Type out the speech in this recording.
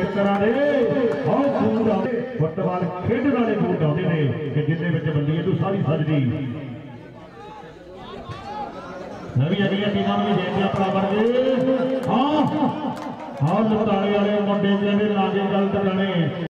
किस तरह के बूट आते फुटबॉल खेडने वाले बूट आते हैं कि जिन्हें बंदी तू सारी सजदी नवी अगली टीमों भी देखते अपना वर्गे हाँ लुटाने वाले मुंडे लागे गलत जाने